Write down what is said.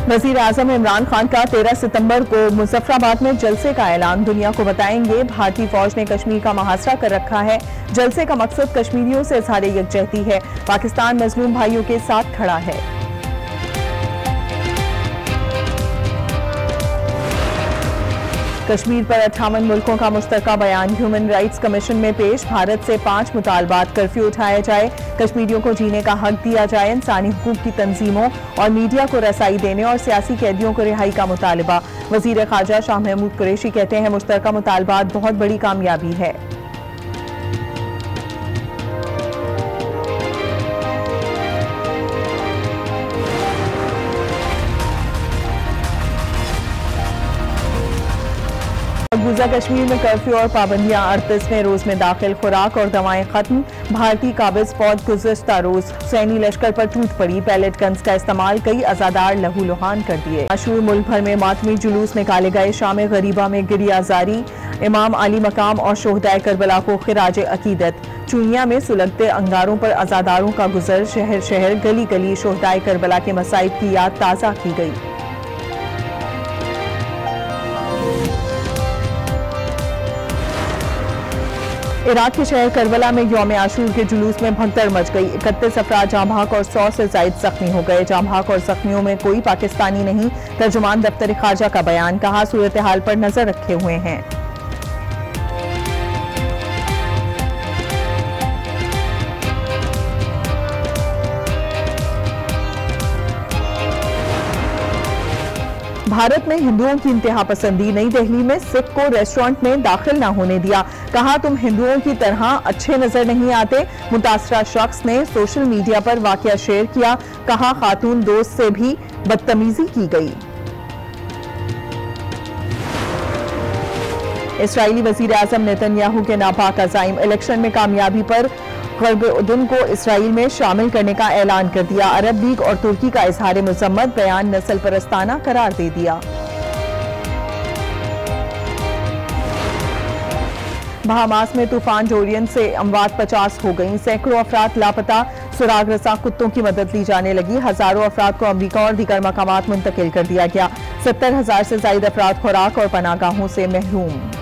वजीर आजम इमरान खान का 13 सितंबर को मुजफ्फराबाद में जलसे का ऐलान, दुनिया को बताएंगे भारतीय फौज ने कश्मीर का मुहासरा कर रखा है। जलसे का मकसद कश्मीरियों से इज़हार यकजहती है। पाकिस्तान मजलूम भाइयों के साथ खड़ा है। कश्मीर पर 58 मुल्कों का मुश्तरका बयान ह्यूमन राइट्स कमीशन में पेश। भारत से 5 मुतालबात, कर्फ्यू उठाया जाए, कश्मीरियों को जीने का हक दिया जाए, इंसानी हुकूक की तंजीमों और मीडिया को रसाई देने और सियासी कैदियों को रिहाई का मुतालबा। वजीर खारजा शाह महमूद कुरैशी कहते हैं मुश्तरका मुतालबात बहुत बड़ी कामयाबी है। मकबूजा कश्मीर में कर्फ्यू और पाबंदियां 38वें रोज में दाखिल। खुराक और दवाएं खत्म। भारतीय काबिज फौज गुज़श्ता रोज सैनी लश्कर पर टूट पड़ी। पैलेट गन्स का इस्तेमाल, कई अजादार लहूलुहान कर दिए। आशूर मुल्क भर में मातमी जुलूस निकाले गए। शाम गरीबा में गिरिया जारी। इमाम अली मकाम और शोहदाए करबला को खिराज अकीदत। चुनिया में सुलगते अंगारों पर अजादारों का गुजर। शहर शहर गली गली शोहदाए करबला के मसाइब की याद ताज़ा की गई। इराक के शहर करबला में यौम आशूर के जुलूस में भगदड़ मच गई। 31 अफराद जाँ भाग और 100 से जायद जख्मी हो गए। जाँ भाग और जख्मियों में कोई पाकिस्तानी नहीं। तर्जुमान दफ्तर खारजा का बयान, कहा सूरत हाल पर नजर रखे हुए हैं। भारत में हिंदुओं की इंतहा पसंदी। नई दिल्ली में सिख को रेस्टोरेंट में दाखिल न होने दिया। कहा तुम हिंदुओं की तरह अच्छे नजर नहीं आते। मुतासरा शख्स ने सोशल मीडिया पर वाकया शेयर किया। कहा खातून दोस्त से भी बदतमीजी की गई। इस्राईली वजीर आजम नेतन्याहू के नापाक अज़ाइम, इलेक्शन में कामयाबी पर गर्ब उर्दन को इसराइल में शामिल करने का ऐलान कर दिया। अरब लीग और तुर्की का इजहार मजम्मत, बयान नस्ल परस्ताना करार दे दिया। बहामास में तूफान डोरियन से अमवात 50 हो गई। सैकड़ों अफराद लापता। सुराग रसा कुत्तों की मदद ली जाने लगी। हजारों अफराद को अमरीका और दीगर मकामात मुंतकिल कर दिया गया। 70,000 से ज्यादा अफराद खुराक और पनाहगाहों से महरूम।